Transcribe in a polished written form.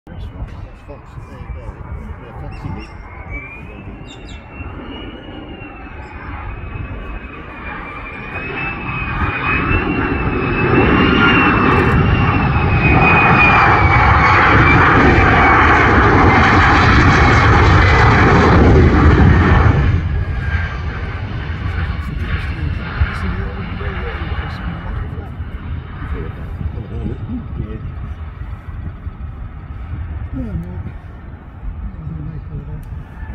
Restaurant. That's Fox. Yeah, Foxy Meat. Yeah, well, I'm going to make all that.